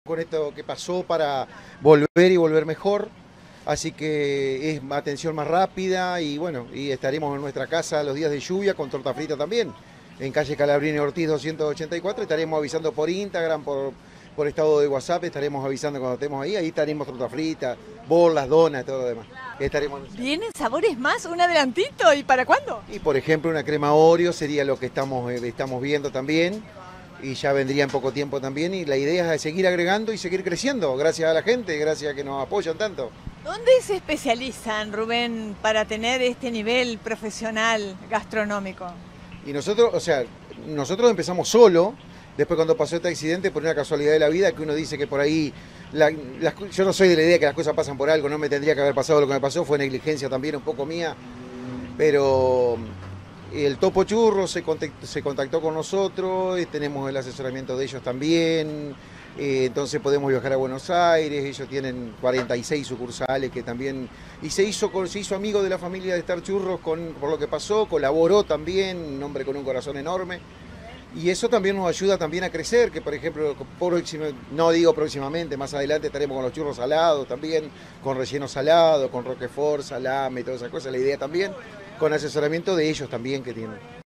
con esto que pasó para volver y volver mejor, así que es atención más rápida y bueno, y estaremos en nuestra casa los días de lluvia con torta frita también, en calle Calabrini Ortiz 284, estaremos avisando por Instagram, por estado de WhatsApp, estaremos avisando cuando estemos ahí estaremos torta frita, bolas, donas, todo lo demás. Estaremos anunciando. ¿Vienen sabores más? ¿Un adelantito? ¿Y para cuándo? Y por ejemplo una crema Oreo sería lo que estamos viendo también. Y ya vendría en poco tiempo también, y la idea es seguir agregando y seguir creciendo, gracias a la gente, gracias a que nos apoyan tanto. ¿Dónde se especializan, Rubén, para tener este nivel profesional gastronómico? Y nosotros, o sea, nosotros empezamos solo, después cuando pasó este accidente, por una casualidad de la vida, que uno dice que por ahí, yo no soy de la idea que las cosas pasan por algo, no me tendría que haber pasado lo que me pasó, fue negligencia también un poco mía, pero el Topo Churro se contactó con nosotros, tenemos el asesoramiento de ellos también, entonces podemos viajar a Buenos Aires, ellos tienen 46 sucursales que también, y se hizo amigo de la familia de Star Churros por lo que pasó, colaboró también, un hombre con un corazón enorme, y eso también nos ayuda también a crecer, que por ejemplo, no digo próximamente, más adelante estaremos con los churros salados también, con relleno salado, con roquefort, salame, todas esas cosas, la idea también, con asesoramiento de ellos también que tienen.